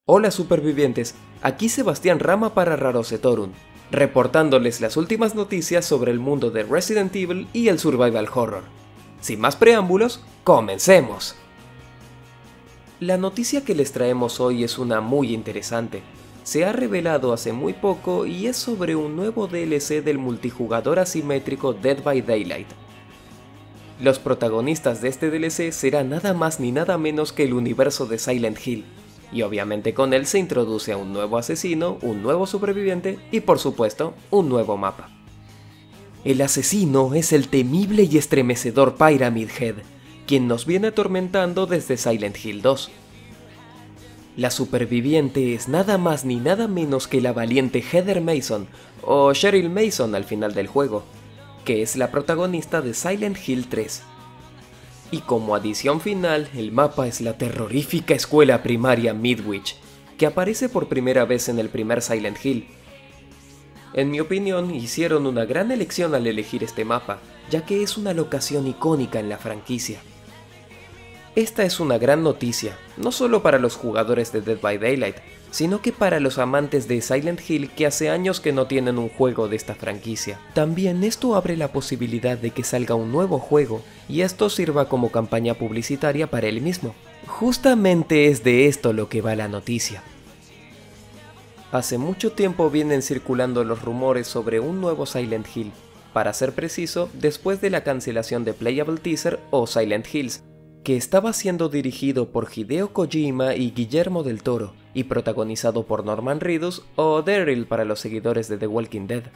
Hola supervivientes, aquí Sebastián Rama para Rarosetorum, reportándoles las últimas noticias sobre el mundo de Resident Evil y el Survival Horror. Sin más preámbulos, ¡comencemos! La noticia que les traemos hoy es una muy interesante. Se ha revelado hace muy poco y es sobre un nuevo DLC del multijugador asimétrico Dead by Daylight. Los protagonistas de este DLC serán nada más ni nada menos que el universo de Silent Hill, y obviamente con él se introduce a un nuevo asesino, un nuevo superviviente y por supuesto, un nuevo mapa. El asesino es el temible y estremecedor Pyramid Head, quien nos viene atormentando desde Silent Hill 2. La superviviente es nada más ni nada menos que la valiente Heather Mason, o Cheryl Mason al final del juego, que es la protagonista de Silent Hill 3. Y como adición final, el mapa es la terrorífica escuela primaria Midwich, que aparece por primera vez en el primer Silent Hill. En mi opinión, hicieron una gran elección al elegir este mapa, ya que es una locación icónica en la franquicia. Esta es una gran noticia, no solo para los jugadores de Dead by Daylight, sino que para los amantes de Silent Hill que hace años que no tienen un juego de esta franquicia. También esto abre la posibilidad de que salga un nuevo juego, y esto sirva como campaña publicitaria para él mismo. Justamente es de esto lo que va la noticia. Hace mucho tiempo vienen circulando los rumores sobre un nuevo Silent Hill, para ser preciso, después de la cancelación de Playable Teaser o Silent Hills, que estaba siendo dirigido por Hideo Kojima y Guillermo del Toro, y protagonizado por Norman Reedus o Daryl para los seguidores de The Walking Dead.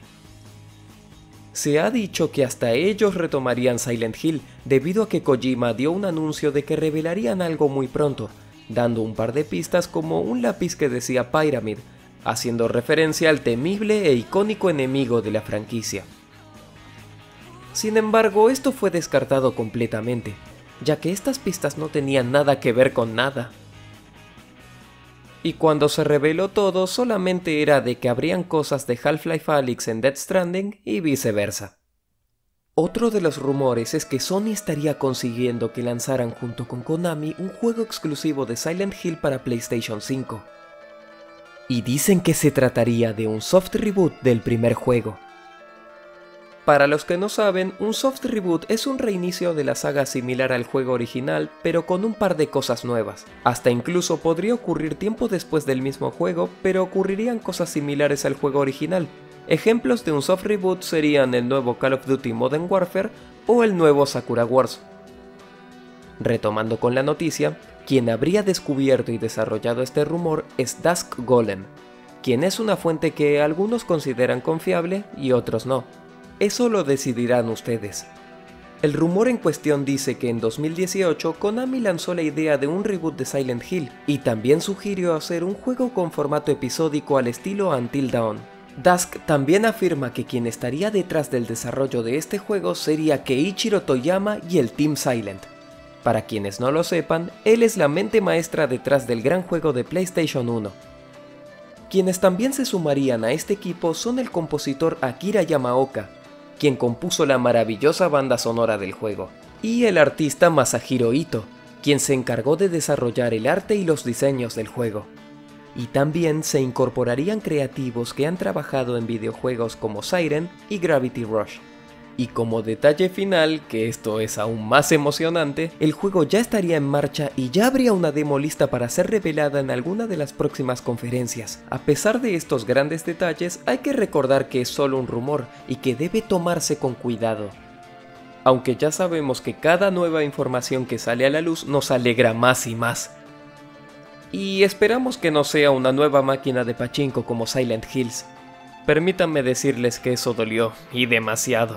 Se ha dicho que hasta ellos retomarían Silent Hill debido a que Kojima dio un anuncio de que revelarían algo muy pronto, dando un par de pistas como un lápiz que decía Pyramid, haciendo referencia al temible e icónico enemigo de la franquicia. Sin embargo, esto fue descartado completamente, ya que estas pistas no tenían nada que ver con nada. Y cuando se reveló todo, solamente era de que habrían cosas de Half-Life Alyx en Death Stranding y viceversa. Otro de los rumores es que Sony estaría consiguiendo que lanzaran junto con Konami un juego exclusivo de Silent Hill para PlayStation 5. Y dicen que se trataría de un soft reboot del primer juego. Para los que no saben, un soft reboot es un reinicio de la saga similar al juego original, pero con un par de cosas nuevas. Hasta incluso podría ocurrir tiempo después del mismo juego, pero ocurrirían cosas similares al juego original. Ejemplos de un soft reboot serían el nuevo Call of Duty Modern Warfare o el nuevo Sakura Wars. Retomando con la noticia, quien habría descubierto y desarrollado este rumor es Dusk Golem, quien es una fuente que algunos consideran confiable y otros no. Eso lo decidirán ustedes. El rumor en cuestión dice que en 2018 Konami lanzó la idea de un reboot de Silent Hill y también sugirió hacer un juego con formato episódico al estilo Until Dawn. Dusk también afirma que quien estaría detrás del desarrollo de este juego sería Keiichiro Toyama y el Team Silent. Para quienes no lo sepan, él es la mente maestra detrás del gran juego de PlayStation 1. Quienes también se sumarían a este equipo son el compositor Akira Yamaoka, quien compuso la maravillosa banda sonora del juego, y el artista Masahiro Ito, quien se encargó de desarrollar el arte y los diseños del juego. Y también se incorporarían creativos que han trabajado en videojuegos como Siren y Gravity Rush. Y como detalle final, que esto es aún más emocionante, el juego ya estaría en marcha y ya habría una demo lista para ser revelada en alguna de las próximas conferencias. A pesar de estos grandes detalles, hay que recordar que es solo un rumor y que debe tomarse con cuidado. Aunque ya sabemos que cada nueva información que sale a la luz nos alegra más y más. Y esperamos que no sea una nueva máquina de pachinko como Silent Hills. Permítanme decirles que eso dolió, y demasiado.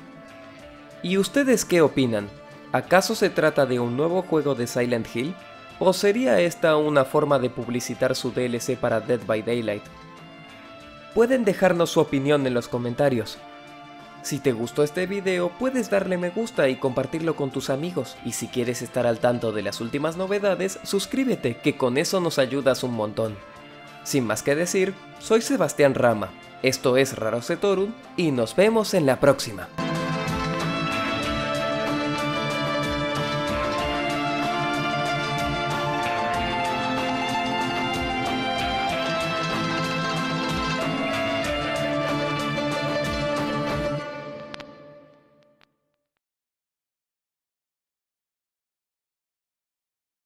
¿Y ustedes qué opinan? ¿Acaso se trata de un nuevo juego de Silent Hill? ¿O sería esta una forma de publicitar su DLC para Dead by Daylight? Pueden dejarnos su opinión en los comentarios. Si te gustó este video, puedes darle me gusta y compartirlo con tus amigos. Y si quieres estar al tanto de las últimas novedades, suscríbete, que con eso nos ayudas un montón. Sin más que decir, soy Sebastián Rama, esto es Rarosetorum y nos vemos en la próxima.